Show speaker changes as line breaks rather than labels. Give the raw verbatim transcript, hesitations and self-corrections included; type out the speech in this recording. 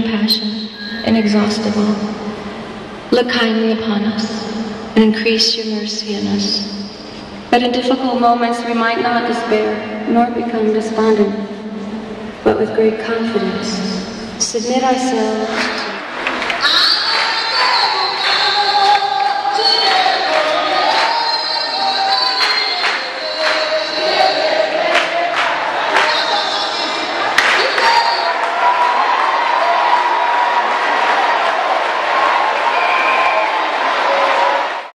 compassion, inexhaustible, look kindly upon us and increase your mercy in us. That in difficult moments we might not despair, nor become despondent, but with great confidence submit ourselves